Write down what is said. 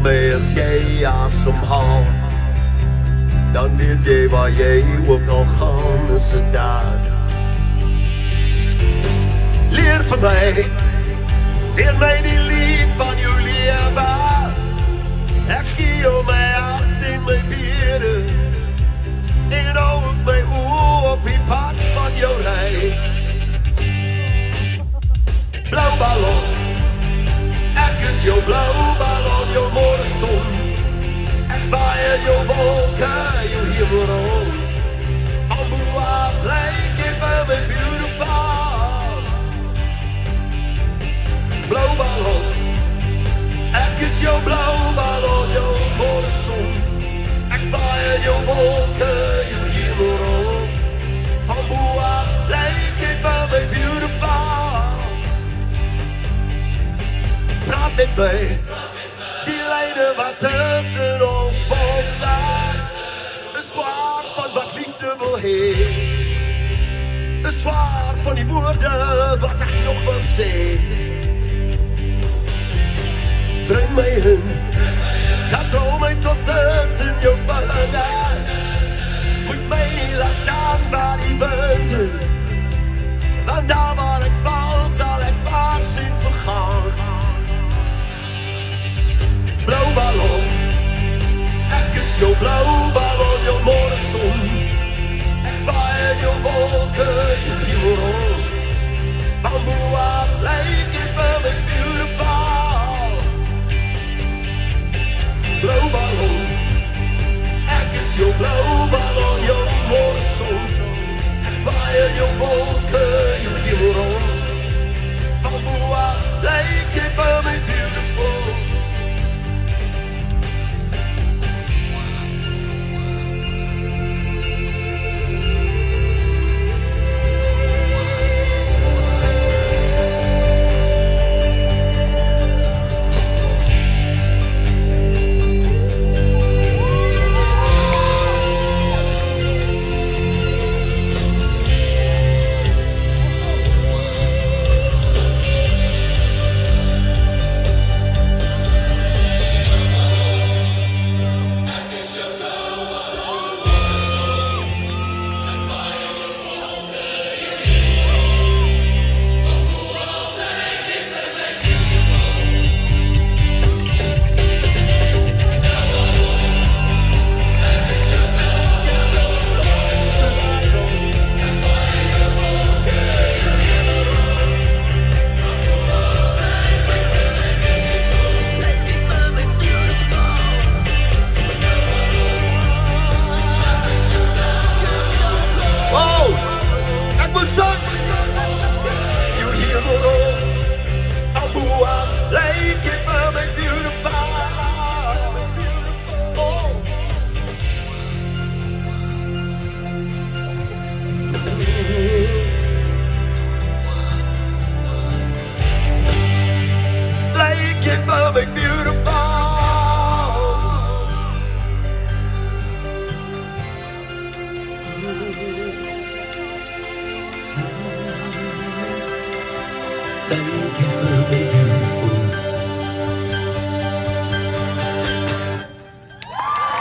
mee als jij ademhaalt, dan weet jij waar jij ook al gaan is het daar. Leer van mij, leer mij die lied van jou leven. Ik geef jou mijn hart in mijn benen en hou ik mijn oor op die pad van jouw reis. Blauw ballon, ik is jouw blauw ballon, jouw morgenzon. Ik baai in jouw wolken, jouw hemel. On boa like it very beautiful. Blauw ballon, ik is jouw blauw ballon, jouw morgenzon. Ik baai in jouw wolken, jouw hemel. Van boa like it very beautiful. Praat met mij, die lijnen wat tussen ons bond staat. Een zwaar van wat liefde wil heen. Een zwaar van die woorden wat ik nog wil zeggen. Breng mij in, katrol mij tot tussen jouw verlangen. Moet mij niet laten staan waar die wind is. Want daar waar ik val zal ik waar zien vergaan. Blauw ballon, ik is jouw blauw ballon, jouw morgenzon. Ik baai in jouw wolken, jouw hemel. Bamboa, like it very beautiful. Blauw ballon, ik is jouw blauw ballon, jouw morgenzon. Ik baai in jouw wolken, jouw hemel. Bamboa, like it very beautiful. Thank you for me.